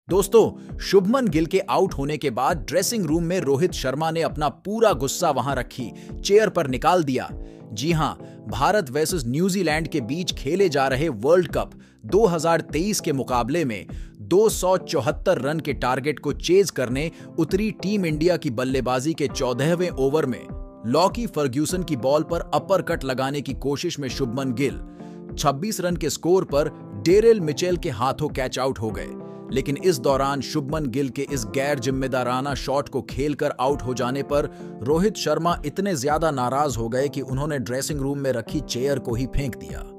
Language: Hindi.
दोस्तों, शुभमन गिल के आउट होने के बाद ड्रेसिंग रूम में रोहित शर्मा ने अपना पूरा गुस्सा वहां रखी चेयर पर निकाल दिया। जी हां, भारत वर्सेस न्यूजीलैंड के बीच खेले जा रहे वर्ल्ड कप 2023 के मुकाबले में 274 रन के टारगेट को चेज करने उतरी टीम इंडिया की बल्लेबाजी के 14वें ओवर में लॉकी फर्ग्यूसन की बॉल पर अपर कट लगाने की कोशिश में शुभमन गिल 26 रन के स्कोर पर डेरिल मिचेल के हाथों कैच आउट हो गए। लेकिन इस दौरान शुभमन गिल के इस गैर जिम्मेदाराना शॉट को खेलकर आउट हो जाने पर रोहित शर्मा इतने ज्यादा नाराज हो गए कि उन्होंने ड्रेसिंग रूम में रखी चेयर को ही फेंक दिया।